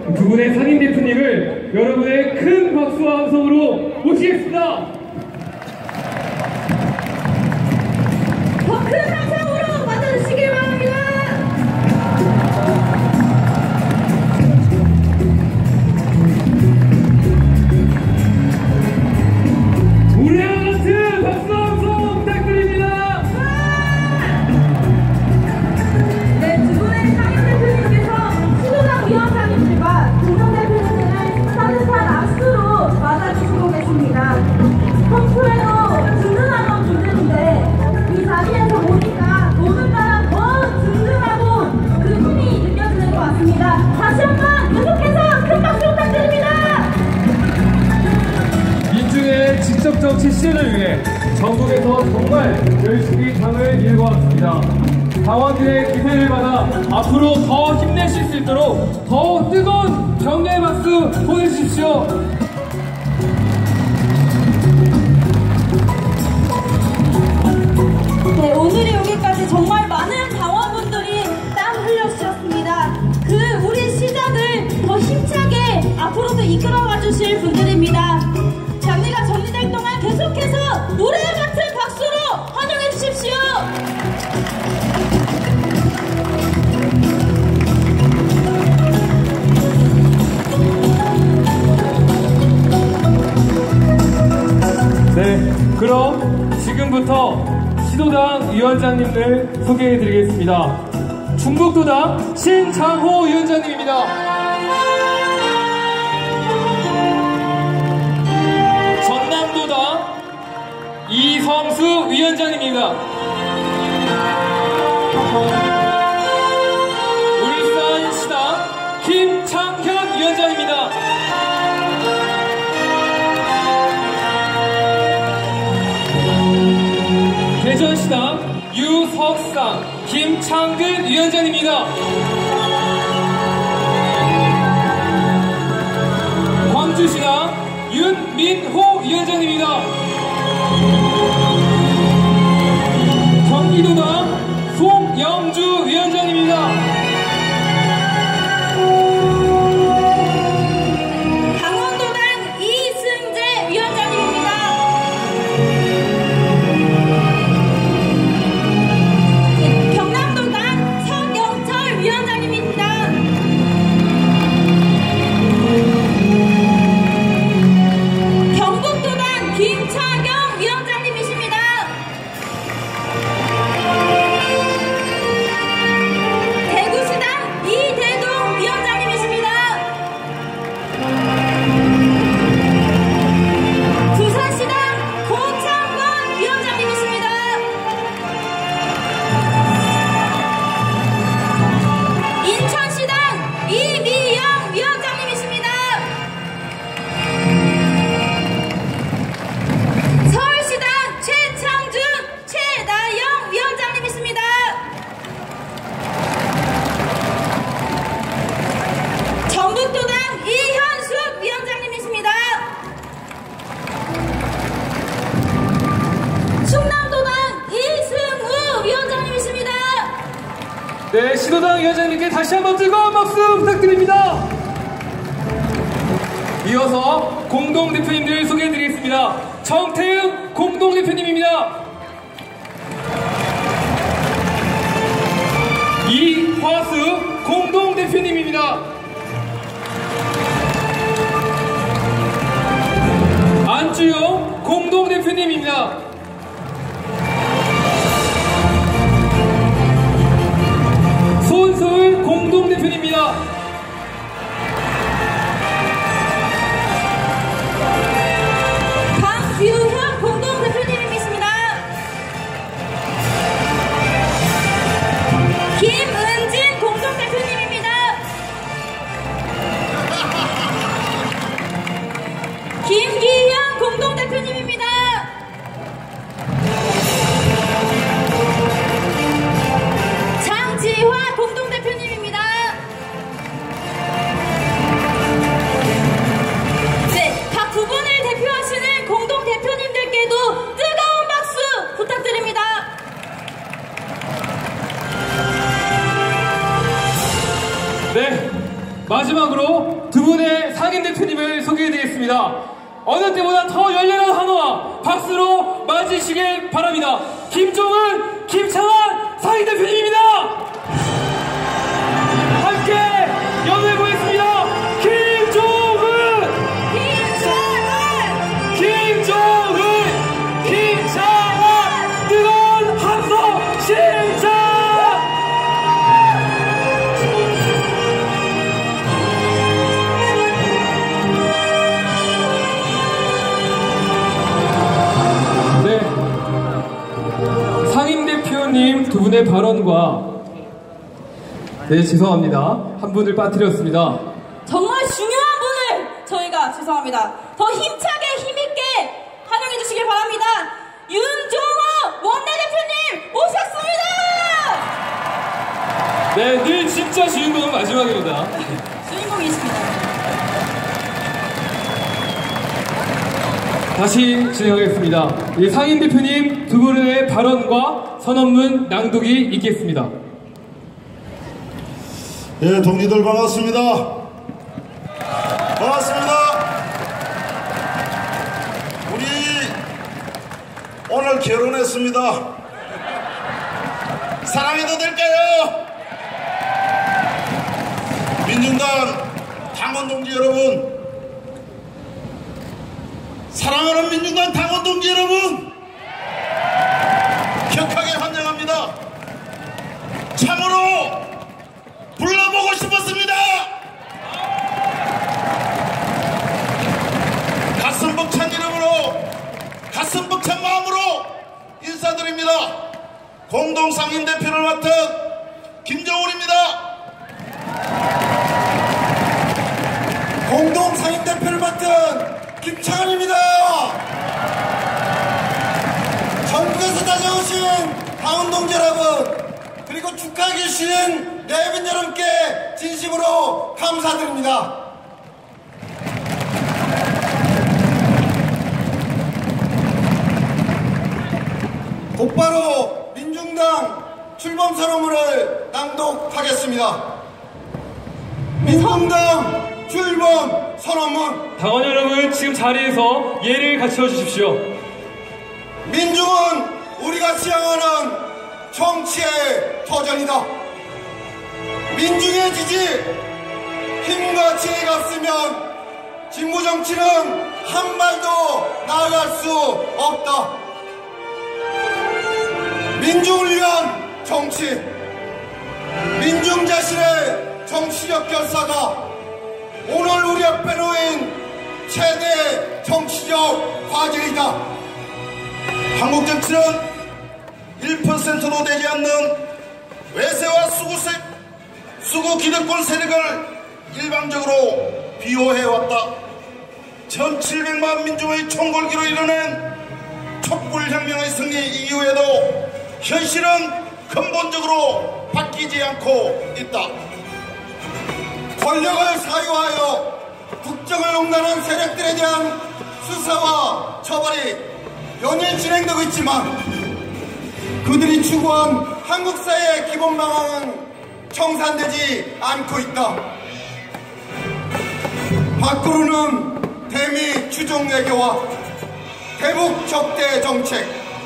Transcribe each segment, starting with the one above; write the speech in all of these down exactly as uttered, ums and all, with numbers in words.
두 분의 상임 대표님을 여러분의 큰 박수와 함성으로 모시겠습니다. 더 큰 함성으로 맞아주시길 바랍니다. 우리와 같은 박수 함성 부탁드립니다. 네, 두 분의 상임 대표님께서 시도당 위원장님들과 공동 대표님들을 따뜻한 악수로 맞아주시고 계십니다. 평소에도 든든하던 분들인데 이 자리에서 보니까 오늘따라 더 든든하고 그 힘이 느껴지는 것 같습니다. 다시 한번 계속해서 큰 박수 부탁드립니다. 민중의 직접 정치 실현을 위해 전국에서 정말 열심히 당을 일궈왔습니다. 당원들의 기세를 받아 앞으로 더 힘내실 수 있도록 더 뜨거운 격려의 박수 보내주십시오. 네, 오늘이 오기까지 정말 많은 당원분들이 땀 흘려주셨습니다. 그 우리 시장을 더 힘차게 앞으로도 이끌어가 주실 분들입니다. 장례가 정리될 동안 계속해서 노래 같은 박수로 환영해 주십시오. 네, 그럼 지금부터 시도당 위원장님을 소개해드리겠습니다. 충북도당 신장호 위원장님입니다. 전남도당 이성수 위원장님입니다. 울산시당 김창현 위원장입니다. 대전시당 유석상 김창근 위원장입니다. 광주시당 윤민호 위원장입니다. 경기도당 송영주 위원장입니다. 강원도당 이승재 위원장님입니다. 네, 경남도당 서경철 위원장님입니다. 경북도당 김차경 위원장님이십니다. 대구시당 이대동 위원장님이십니다. 부산시당 고창건 위원장님이십니다. 인천시당 이미영 위원장님이십니다. 서울시당 최창준, 최나영 위원장님이십니다. 전북도당 이현숙 위원장님이십니다. 충남도당 이승우 위원장님이십니다. 네, 시도당 위원장님께 다시 한번 뜨거운 박수 부탁드립니다. 이어서 공동대표님들 소개해드리겠습니다. 정태웅 공동대표님입니다. 이화수 공동대표님입니다. 안주영 공동대표님입니다. 손소을 공동대표님입니다. 강규현 공동대표님이십니다. 김은진 공동대표님입니다. 마지막으로 두 분의 상임 대표님을 소개해드리겠습니다. 어느 때보다 더 열렬한 환호와 박수로 맞으시길 바랍니다. 김종은, 김창완 상임 대표님입니다. 함께 연호해보겠습니다. 김종은, 김창완, 김종은, 김창완, 뜨거운 함성 시작! 상임대표님 두 분의 발언과 네 죄송합니다 한 분을 빠뜨렸습니다. 정말 중요한 분을 저희가 죄송합니다. 더 힘차게 힘있게 환영해 주시길 바랍니다. 윤종호 원내대표님 오셨습니다. 네, 늘 진짜 주인공은 마지막입니다. 주인공이십니다. 다시 진행하겠습니다. 이 상임대표님 두 분의 발언과 선언문 낭독이 있겠습니다. 예, 동지들 반갑습니다. 반갑습니다. 우리 오늘 결혼했습니다. 사랑해도 될까요? 민중당 당원 동지 여러분, 사랑하는 민중당 당원 동지 여러분, 격하게 환영합니다. 참으로 불러보고 싶었습니다. 가슴 벅찬 이름으로, 가슴 벅찬 마음으로 인사드립니다. 공동 상임대표를 맡은 김정훈입니다. 공동 상임대표를 맡은 김창완입니다. 전국에서 다녀오신 당원 동지 여러분, 그리고 축하해 주신 내빈 여러분께 진심으로 감사드립니다. 곧바로 민중당 출범 선언문을 낭독하겠습니다. 민중당 출범 선언문. 당원 여러분, 지금 자리에서 예를 갖춰 주십시오. 민중은 우리가 지향하는 정치의 터전이다. 민중의 지지, 힘과 지혜가 없으면 진보정치는 한 발도 나아갈 수 없다. 민중을 위한 정치, 민중 자신의 정치적 결사가 오늘 우리 앞에 놓인 최대 정치적 과제이다. 한국 정치는 일 퍼센트도 되지 않는 외세와 수구세, 수구 기득권 세력을 일방적으로 비호해왔다. 천칠백만 민중의 총궐기로 이뤄낸 촛불혁명의 승리 이후에도 현실은 근본적으로 바뀌지 않고 있다. 권력을 사유하여 국정을 농단한 세력들에 대한 수사와 처벌이 연일 진행되고 있지만 그들이 추구한 한국 사회의 기본 방향은 청산되지 않고 있다. 밖으로는 대미 추종 외교와 대북 적대 정책,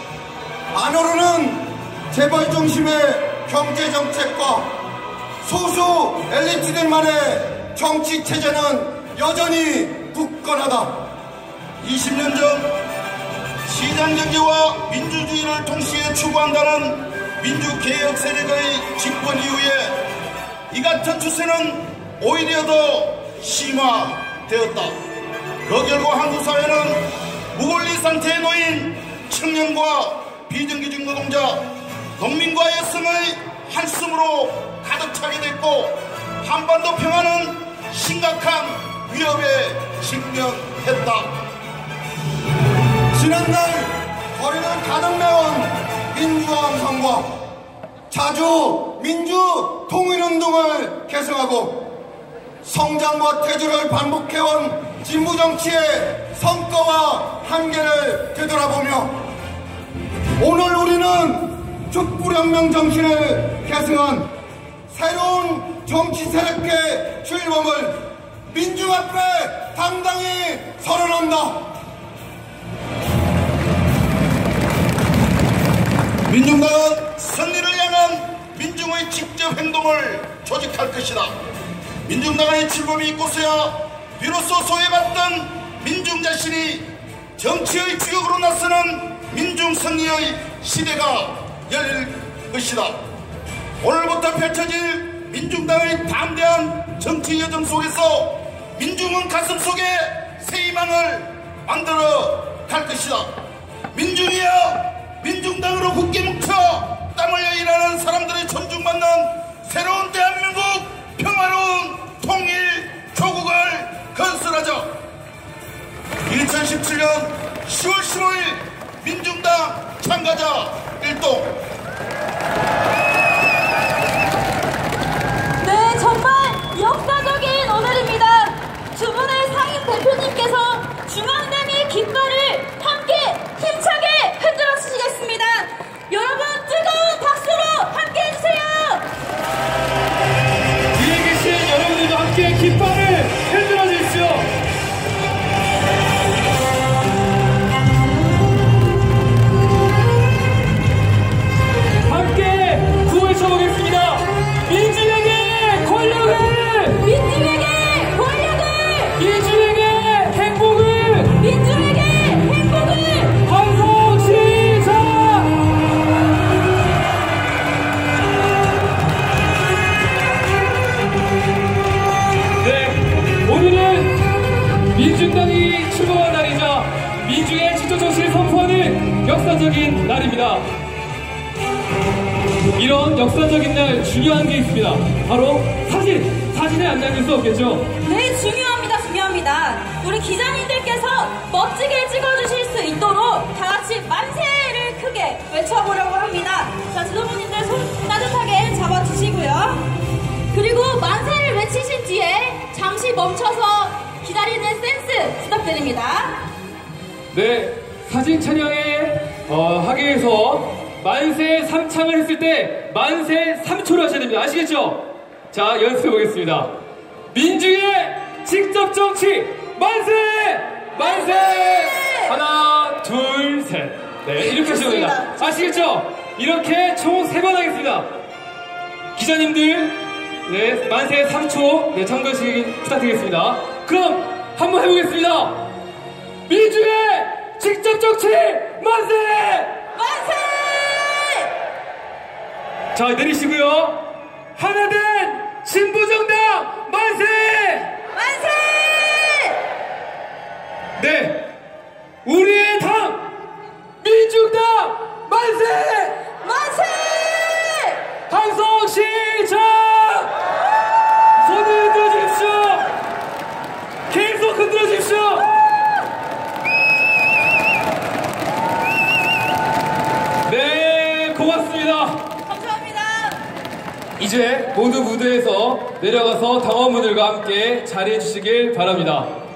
안으로는 재벌 중심의 경제 정책과 소수 엘리트들만의 정치 체제는 여전히 굳건하다. 이십 년 전 시장경제와 민주주의를 동시에 추구한다는 민주개혁 세력의 집권 이후에 이 같은 추세는 오히려 더 심화되었다. 그 결과 한국 사회는 무권리 상태에 놓인 청년과 비정규직 노동자, 농민과 여성의 한숨으로 가득 차게 됐고 한반도 평화는 심각한 위협에 직면했다. 지난날 거리는 가득 메운 민주화 선거, 자주 민주 통일운동을 계승하고 성장과 퇴조를 반복해온 진보정치의 성과와 한계를 되돌아보며 오늘 우리는 촛불혁명 정신을 계승한 새로운 정치 세력의 출범을 민중 앞에 당당히 선언한다. 민중당은 승리를 향한 민중의 직접 행동을 조직할 것이다. 민중당의 출범이 있고서야 비로소 소외받던 민중 자신이 정치의 주역으로 나서는 민중 승리의 시대가 열릴 것이다. 오늘부터 펼쳐질 민중당의 담대한 정치 여정 속에서 민중은 가슴속에 새 희망을 만들어 갈 것이다. 민중이여, 민중당으로 굳게 뭉쳐 땀 흘려 일하는 사람들의 존중받는 새로운 대한민국 평화로운 통일 조국을 건설하자. 이천십칠 년 시월 십오일 민중당 참가자 일동. 네, 정말 역사적인 오늘입니다. 두 분의 상임 대표님께서 중앙당의 깃발을 함께 힘차게 흔들어 주시겠습니다. 여러분 뜨거운 박수로 함께 해주세요. 뒤에 계신 여러분들도 함께 깃발을 흔들어 주십시오. 함께 구호를 쳐보겠습니다. 민중에게 권력을! 민중에게 권력을! 민중에게 행복을! 민중에게 행복을! 환성 시작! 네, 오늘은 민중당이 출범한 날이자 민중의 직접 정치를 선포하는 역사적인 날입니다. 이런 역사적인 날 중요한 게 있습니다. 바로 사진! 사진에 안 남길 수 없겠죠? 네, 중요합니다, 중요합니다. 우리 기자님들께서 멋지게 찍어주실 수 있도록 다 같이 만세를 크게 외쳐보려고 합니다. 자, 지도부님들 손 따뜻하게 잡아주시고요. 그리고 만세를 외치신 뒤에 잠시 멈춰서 기다리는 센스 부탁드립니다. 네, 사진 촬영에 어, 하기 위해서 만세 삼 창을 했을 때 만세 삼 초를 하셔야 됩니다. 아시겠죠? 자, 연습해 보겠습니다. 민중의 직접 정치 만세! 만세! 하나, 둘, 셋. 네, 이렇게 하시면 됩니다. 아시겠죠? 이렇게 총 세 번 하겠습니다. 기자님들, 네, 만세 삼 초, 네, 참고하시기 부탁드리겠습니다. 그럼 한번 해보겠습니다. 민중의 직접 정치 만세! 만세! 자, 내리시고요. 하나된 진보정당 만세! 만세! 네, 우리의 당 민중당 만세! 만세! 함성 시작! 손을 흔들어 주십시오. 계속 흔들어 주십시오. 네, 고맙습니다. 감사합니다. 이제 모두 무대에서 내려가서 당원분들과 함께 자리해 주시길 바랍니다.